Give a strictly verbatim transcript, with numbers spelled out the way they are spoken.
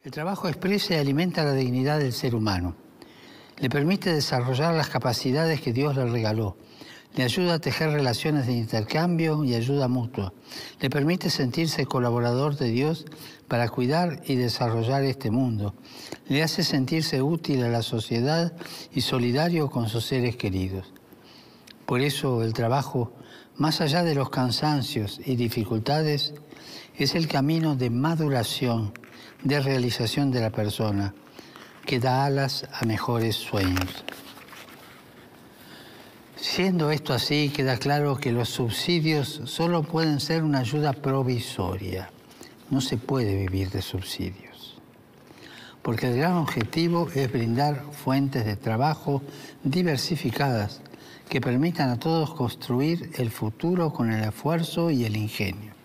El trabajo expresa y alimenta la dignidad del ser humano. Le permite desarrollar las capacidades que Dios le regaló. Le ayuda a tejer relaciones de intercambio y ayuda mutua. Le permite sentirse colaborador de Dios para cuidar y desarrollar este mundo. Le hace sentirse útil a la sociedad y solidario con sus seres queridos. Por eso el trabajo, más allá de los cansancios y dificultades, es el camino de maduración, de realización de la persona, que da alas a mejores sueños. Siendo esto así, queda claro que los subsidios solo pueden ser una ayuda provisoria. No se puede vivir de subsidios, porque el gran objetivo es brindar fuentes de trabajo diversificadas que permitan a todos construir el futuro con el esfuerzo y el ingenio.